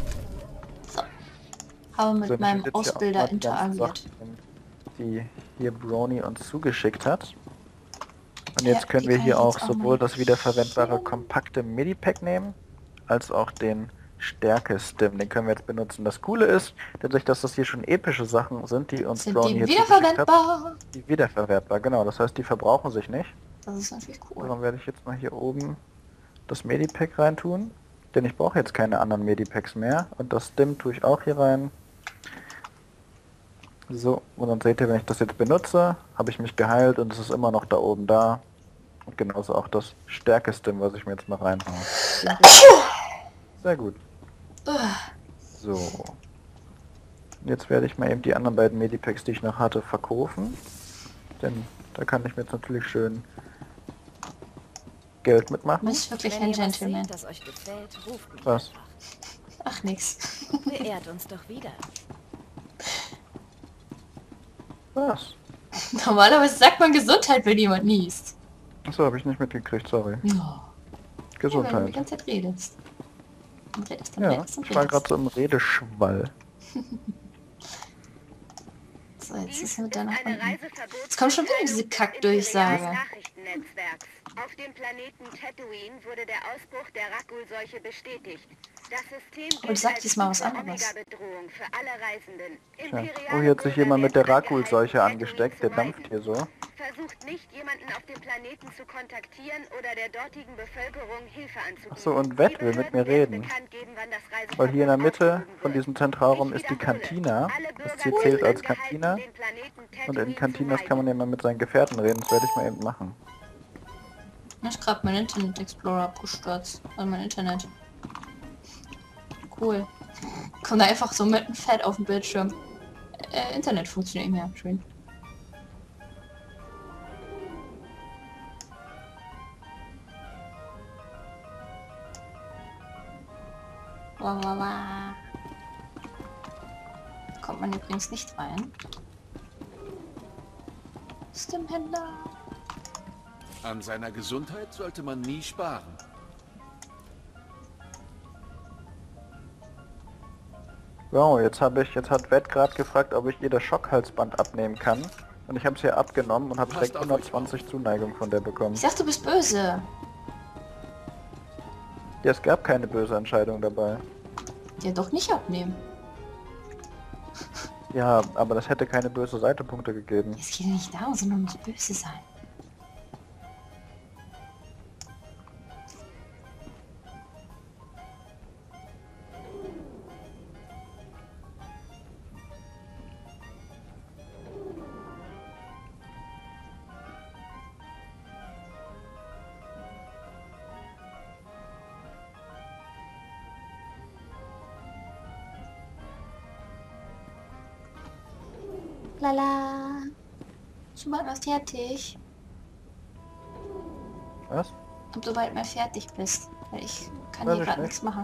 Speaker 2: Habe mit
Speaker 1: So, ich
Speaker 2: meinem
Speaker 1: sitze hier auch
Speaker 2: Ausbilder
Speaker 1: mal die ganzen
Speaker 2: interagiert.
Speaker 1: Sachen, die hier Brony uns zugeschickt hat. Und
Speaker 2: Ja,
Speaker 1: jetzt können
Speaker 2: die
Speaker 1: wir
Speaker 2: kann
Speaker 1: hier
Speaker 2: ich
Speaker 1: auch
Speaker 2: jetzt auch
Speaker 1: sowohl
Speaker 2: mal
Speaker 1: das wiederverwendbare
Speaker 2: markieren.
Speaker 1: kompakte Medipack nehmen, als auch den Stärke-Stim. Den können wir jetzt benutzen. Das Coole ist, dadurch, dass das hier schon epische Sachen sind, die uns
Speaker 2: Sind
Speaker 1: Brony
Speaker 2: die
Speaker 1: hier zugeschickt hat,
Speaker 2: wiederverwendbar?
Speaker 1: die wiederverwertbar, genau. Das heißt, die verbrauchen sich nicht.
Speaker 2: Das ist natürlich cool.
Speaker 1: Darum werde ich jetzt mal hier oben das Medipack reintun. Denn ich brauche jetzt keine anderen Medipacks mehr. Und das Stim tue ich auch hier rein. So, und dann seht ihr, wenn ich das jetzt benutze, habe ich mich geheilt und es ist immer noch da oben da. Und genauso auch das Stärke-Stim, was ich mir jetzt mal reinhaue. Sehr gut. So. Jetzt werde ich mal eben die anderen beiden Medipacks, die ich noch hatte, verkaufen. Denn da kann ich mir jetzt natürlich schön Geld
Speaker 2: Du
Speaker 1: mitmachen.
Speaker 2: bist wirklich
Speaker 6: Wenn
Speaker 2: ein
Speaker 6: ihr was
Speaker 2: Gentleman.
Speaker 6: seht, das euch gefällt, ruft mich
Speaker 1: Was?
Speaker 6: einfach.
Speaker 2: Ach nix.
Speaker 6: Beehrt uns doch wieder.
Speaker 1: Was?
Speaker 2: Normalerweise sagt man Gesundheit, wenn jemand niest.
Speaker 1: Achso, habe ich nicht mitgekriegt, sorry.
Speaker 2: Ja. Ja, wenn du die
Speaker 1: Gesundheit.
Speaker 2: ganze Zeit redest. Und redest und
Speaker 1: Ja,
Speaker 2: redest und
Speaker 1: ich war
Speaker 2: redest.
Speaker 1: gerade so im Redeschwall.
Speaker 2: So, jetzt
Speaker 5: Dies
Speaker 2: ist mit der
Speaker 5: ist
Speaker 2: nach
Speaker 5: eine
Speaker 2: unten.
Speaker 5: Reiseverbot-
Speaker 2: Jetzt kommt schon wieder diese Kackdurchsage.
Speaker 5: Nachrichtennetzwerks. Auf dem Planeten Tatooine wurde der Ausbruch der Rakul-Seuche bestätigt. Das System
Speaker 2: Und sag
Speaker 5: als
Speaker 2: diesmal was
Speaker 5: fiese
Speaker 2: anderes.
Speaker 5: Omega-Bedrohung für alle Reisenden.
Speaker 1: Tja. Oh, hier hat sich jemand mit der Rakul-Seuche angesteckt. Der dampft hier so.
Speaker 5: Versucht nicht, jemanden auf dem Planeten zu kontaktieren oder der dortigen Bevölkerung Hilfe anzubieten.
Speaker 1: Achso, und Wett will mit mir reden. Weil hier in der Mitte von diesem Zentralraum ist die Kantina. Das hier zählt als Kantina. Und in Kantinas kann man ja mal mit seinen Gefährten reden. Das werde ich mal eben machen.
Speaker 2: Ich hab gerade mein Internet Explorer abgestürzt. Also mein Internet. Cool. Kommt da einfach so mitten fett auf dem Bildschirm. Internet funktioniert nicht mehr. Schön. Wa, wa, wa. Kommt man übrigens nicht rein. Stimhändler.
Speaker 7: An seiner Gesundheit sollte man nie sparen.
Speaker 1: So, jetzt hat Wett gerade gefragt, ob ich ihr das Schockhalsband abnehmen kann. Und ich habe es hier abgenommen und habe direkt
Speaker 7: Passt auf euch
Speaker 1: 120 Zuneigung von der bekommen.
Speaker 2: Ich dachte, du bist böse.
Speaker 1: Ja, es gab keine böse Entscheidung dabei.
Speaker 2: Ja, doch nicht abnehmen.
Speaker 1: Ja, aber das hätte keine böse Seitepunkte gegeben.
Speaker 2: Es geht ja nicht darum, sondern ums Böse sein. Lala. Schon bald mal fertig.
Speaker 1: Was?
Speaker 2: Ob du bald mal fertig bist. Weil ich kann
Speaker 1: Weiß
Speaker 2: hier
Speaker 1: ich
Speaker 2: gerade
Speaker 1: nicht.
Speaker 2: nichts machen.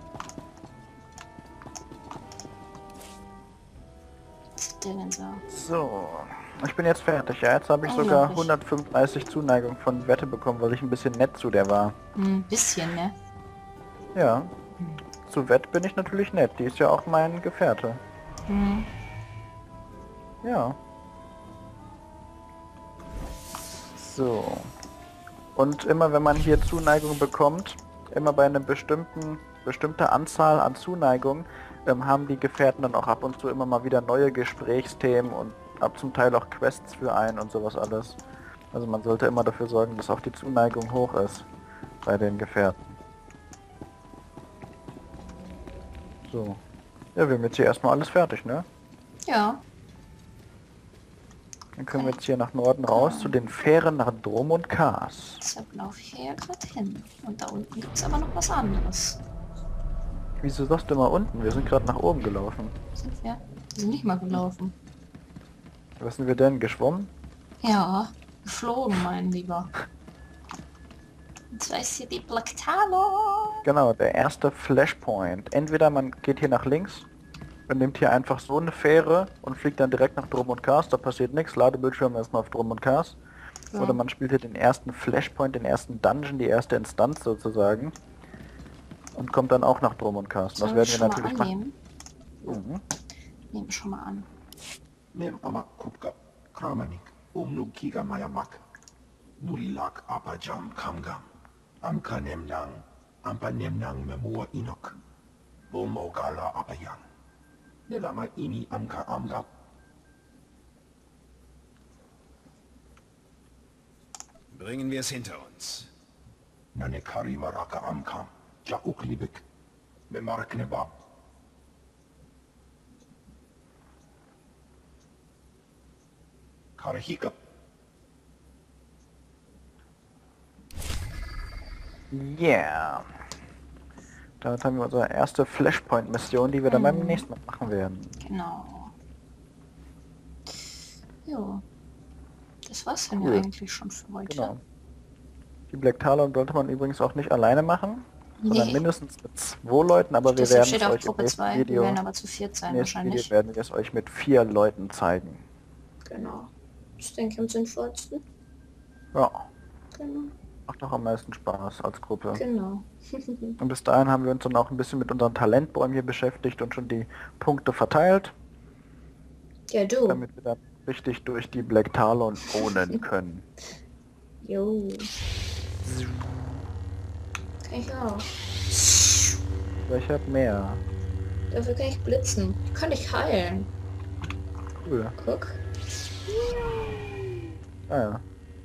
Speaker 2: Was ist der denn so?
Speaker 1: So, ich bin jetzt fertig. Ja, jetzt habe ich sogar
Speaker 2: Unglaublich.
Speaker 1: 135 Zuneigung von Wette bekommen, weil ich ein bisschen nett zu der war.
Speaker 2: Ein bisschen, ne?
Speaker 1: Ja, zu Wett bin ich natürlich nett. Die ist ja auch mein Gefährte.
Speaker 2: Hm.
Speaker 1: Ja. So. Und immer wenn man hier Zuneigung bekommt, immer bei einer bestimmter Anzahl an Zuneigung, haben die Gefährten dann auch ab und zu immer mal wieder neue Gesprächsthemen und ab zum Teil auch Quests für einen und sowas alles. Also man sollte immer dafür sorgen, dass auch die Zuneigung hoch ist bei den Gefährten. So. Ja, wir haben jetzt hier erstmal alles fertig, ne?
Speaker 2: Ja.
Speaker 1: Dann können wir jetzt hier nach Norden raus zu den Fähren nach Drum und Kars.
Speaker 2: Deshalb laufe ich hier ja gerade hin. Und da unten gibt es aber noch was anderes.
Speaker 1: Wieso sagst du immer unten? Wir sind gerade nach oben gelaufen.
Speaker 2: Sind wir? Wir sind nicht mal gelaufen.
Speaker 1: Was sind wir denn? Geschwommen?
Speaker 2: Ja, geflogen, mein Lieber. Und zwar ist hier die Black Talon.
Speaker 1: Genau, der erste Flashpoint. Entweder man geht hier nach links und nimmt hier einfach so eine Fähre und fliegt dann direkt nach Drum und Kars, da passiert nichts, Ladebildschirm erstmal auf Drum und Kars.
Speaker 2: Ja.
Speaker 1: Oder man spielt hier den ersten Flashpoint, den ersten Dungeon, die erste Instanz sozusagen. Und kommt dann auch nach Drum und Kars. Das
Speaker 2: Sollen
Speaker 1: werden wir
Speaker 2: schon
Speaker 1: natürlich
Speaker 2: mal
Speaker 1: machen.
Speaker 2: annehmen?
Speaker 1: Mhm.
Speaker 2: Nehmen schon mal an.
Speaker 8: Nem amak kupka kramanik umnukiga mayamak nulilak apajam kamgam amka nemnang ampa nemnang memua inok bomogala apayang nilama ini amka amgap
Speaker 7: Bringen wir es hinter uns.
Speaker 8: nanekari maraka amkam ja uklibik memaraknebab Karahikap
Speaker 1: Yeah. Damit haben wir unsere erste Flashpoint-Mission, die wir dann beim nächsten Mal machen werden.
Speaker 2: Genau. Jo. Das war's dann
Speaker 1: Cool.
Speaker 2: ja eigentlich schon für heute.
Speaker 1: Genau. Die Black Talon sollte man übrigens auch nicht alleine machen, sondern
Speaker 2: Nee.
Speaker 1: mindestens mit 2 Leuten, aber wir
Speaker 2: Deshalb
Speaker 1: werden
Speaker 2: steht
Speaker 1: es
Speaker 2: auf
Speaker 1: euch im
Speaker 2: Gruppe
Speaker 1: nächsten
Speaker 2: 2. Wir
Speaker 1: Video,
Speaker 2: werden aber zu 4 sein
Speaker 1: nächsten Video
Speaker 2: wahrscheinlich.
Speaker 1: werden wir es euch mit 4 Leuten zeigen.
Speaker 2: Genau. Das denke ich am sinnvollsten.
Speaker 1: Ja,
Speaker 2: Genau.
Speaker 1: macht doch am meisten Spaß als Gruppe.
Speaker 2: Genau.
Speaker 1: Und bis dahin haben wir uns dann auch ein bisschen mit unseren Talentbäumen hier beschäftigt und schon die Punkte verteilt,
Speaker 2: Ja, du.
Speaker 1: damit wir dann richtig durch die Black Talon wohnen können.
Speaker 2: Jo. Kann ich auch.
Speaker 1: Ich hab mehr.
Speaker 2: Dafür kann ich blitzen. Kann ich heilen.
Speaker 1: Cool.
Speaker 2: Guck.
Speaker 1: Ah ja.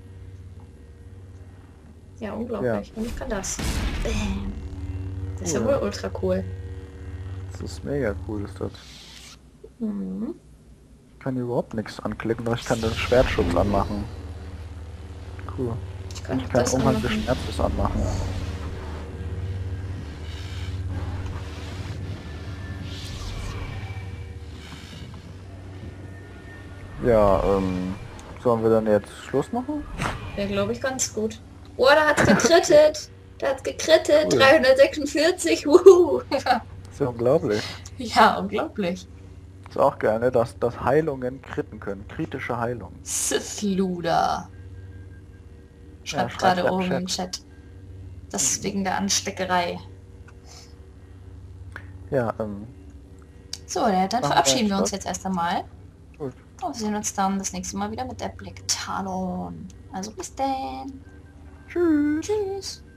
Speaker 2: Ja, unglaublich. Und ich kann das. Bam. Das ist ja
Speaker 1: Cool.
Speaker 2: wohl ultra cool.
Speaker 1: Das ist mega cool, ist das.
Speaker 2: Mhm.
Speaker 1: Ich kann hier überhaupt nichts anklicken, aber ich kann den Schwertschutz anmachen. Cool.
Speaker 2: Ich kann
Speaker 1: Ich kann
Speaker 2: das
Speaker 1: Umhang des
Speaker 2: anmachen.
Speaker 1: Schmerzes anmachen. Ja, sollen wir dann jetzt Schluss machen?
Speaker 2: Wäre, glaube ich, ganz gut. Oh, da hat's gekrittet. Da hat's gekrittet.
Speaker 1: Cool.
Speaker 2: 346. Wuhu.
Speaker 1: Das ist ja unglaublich.
Speaker 2: Ja, unglaublich.
Speaker 1: Ist auch geil, ne? Dass Heilungen kritten können. Kritische Heilung.
Speaker 2: Sith Luder. Schreibt
Speaker 1: schreibt
Speaker 2: gerade
Speaker 1: er im
Speaker 2: oben im Chat. Das ist wegen der Ansteckerei.
Speaker 1: Ja,
Speaker 2: So, ja, dann
Speaker 1: Machen wir
Speaker 2: verabschieden wir
Speaker 1: einen
Speaker 2: uns
Speaker 1: Stopp.
Speaker 2: jetzt erst einmal.
Speaker 1: gut.
Speaker 2: Und wir sehen uns dann das nächste Mal wieder mit der Black Talon. Also bis dann.
Speaker 1: Tschüss.
Speaker 2: Tschüss.